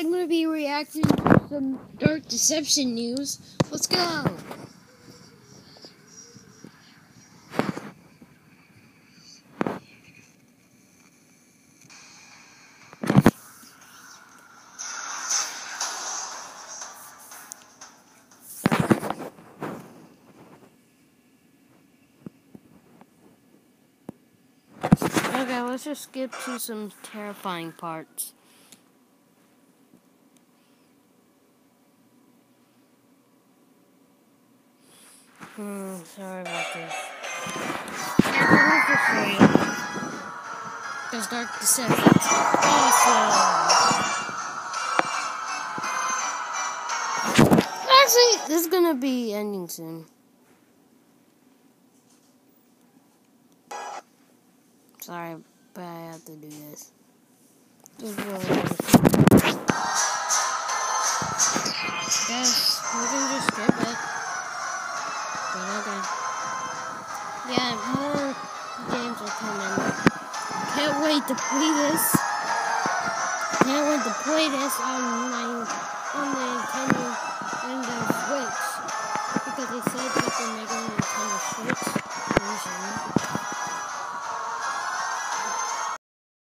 I'm going to be reacting to some Dark Deception news. Let's go! Okay, let's just skip to some terrifying parts. Sorry about this. There's Dark Deception. Awesome! Actually, this is gonna be ending soon. Sorry, but I have to do this. This is really Guess we can just skip it. But okay. Yeah, more games are coming. Can't wait to play this. Can't wait to play this on the Nintendo Switch. Because they said that they're making a Nintendo Switch version.